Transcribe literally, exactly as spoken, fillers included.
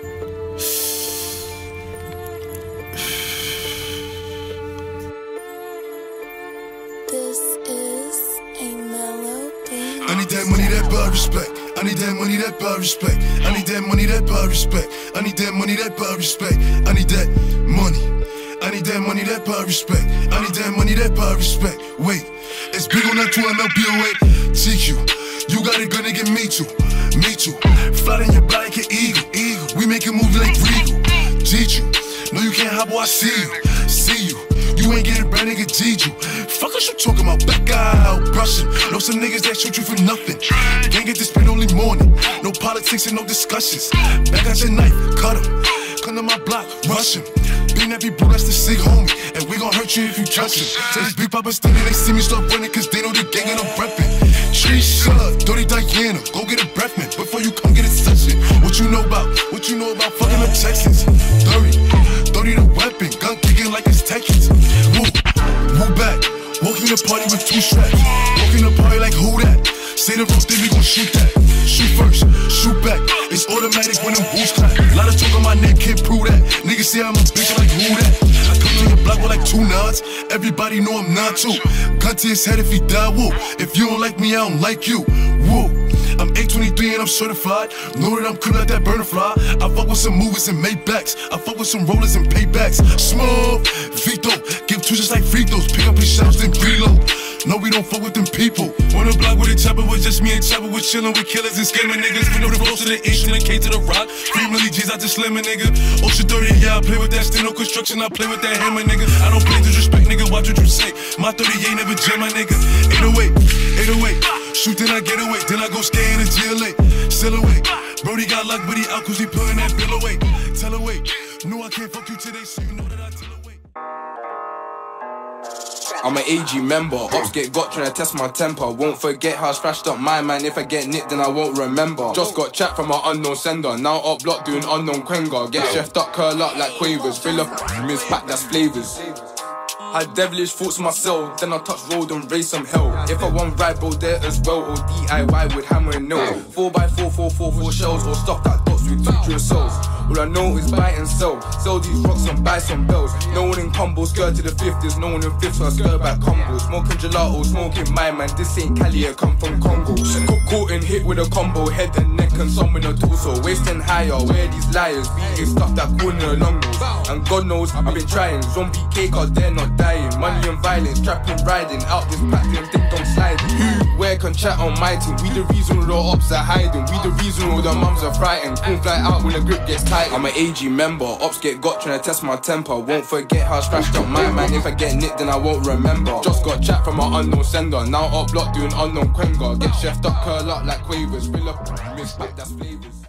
This is a melody. I need that money, that bad respect. I need that money, that bad respect. I need that money, that bad respect. I need that money, that bad respect. I need that money. I need that money, that bad respect. I need that money, that bad respect. Wait, it's big on that two M L B O A. T Q, you got it good, nigga, me too. Me too. Fly in your body like an eagle. Eagle. We make a move like Regal. Teach you. No, you can't hop, boy, I see you. See you. You ain't getting brand, nigga, teach you. Fuck what you talking about, back out brushing. Know some niggas that shoot you for nothing. Can't get this spit only morning. No politics and no discussions. Back out your knife, cut him. Come to my block, rush him. Being every blue, that's the sick homie. And we gon' hurt you if you touch him. So this big papa standing, they see me start running, cause they know the gang and I'm reppin'. Trisha, Dirty Diana, go get a breath mint before you come get a session. What you know about, what you know about fucking up Texans? Dirty, dirty the weapon, gun kicking like it's Texans. Woo, woo back, walking the party with two straps. Walking the party like who that? Say the road, then we gon' shoot that. Shoot first, shoot back. It's automatic when them boots clap. Lot of talk on my neck, can't prove that. Niggas say I'm a bitch, like who that? I come to your block with like two nods. Everybody know I'm not too. Gun to his head if he die, woo. If you don't like me, I don't like you, woo. I'm eight twenty-three and I'm certified. Know that I'm cool like that burner fly. I fuck with some movies and Maybachs. I fuck with some rollers and paybacks. Smooth, Vito, give two just like free throws. Pick up his shots, then reload. No, we don't fuck with them people. On the block with a chopper was just me and Chopper. Was chillin' with killers and scamming niggas. We know the close to the instrument, K to the rock. Three milli G's out the slimmin' nigga. Ocean thirty, yeah, I play with that steno construction. I play with that hammer, nigga. I don't play disrespect, nigga. Watch what you say. My thirty ain't never jam, my nigga. eight oh eight, eight oh eight. Shoot, then I get away. Then I go skate in the G L A. Still away. Brody got luck, but he out cause he pulling that bill away. Tell away. No, I can't fuck you today, so you know that I tell away. I'm an A G member, ops get got trying to test my temper. Won't forget how I splashed up my man. If I get nicked then I won't remember. Just got chat from an unknown sender. Now up block doing unknown quenga. Get chefed up, curl up like quavers. Fill up, miss pack, that's flavors. Had devilish thoughts myself, then I touch road and raise some hell. If I want ride, bro, there as well, or D I Y with hammer and nail. Four by four, four, four, four shells, or stuff that dots with two drill cells. All I know is buy and sell. Sell these rocks and buy some bells. No one in combo, skirt to the fifth. There's no one in fifth, so I skirt back combo. Smoking gelato, smoking my man. This ain't Cali, I come from Congo. Got caught and hit with a combo, head and neck and some in a torso. Wasting higher, where these liars beating stuff that corner long nose. And God knows I've been trying. Zombie cake out there not dying. Money and violence, trapping, riding out this platinum thing don't slide. Who, where can chat on my team? We the reason all the ops are hiding. We the reason all the mums are frightened. Can't fly out when the grip gets tight. I'm an A G member, ops get got trying to test my temper. Won't forget how I splashed up my man. If I get nicked then I won't remember. Just got chat from an unknown sender. Now up block doing unknown quenga. Get chefed up, curl up like quavers. Fill up, miss back, that's flavors.